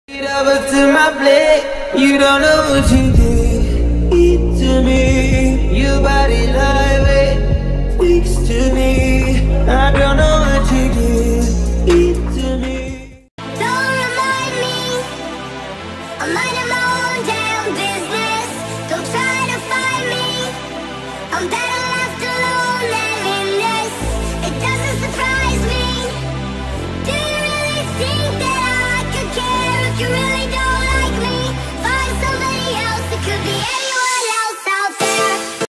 Over to my plate, you don't know what you did to me. Your body like it speaks to me. I don't know.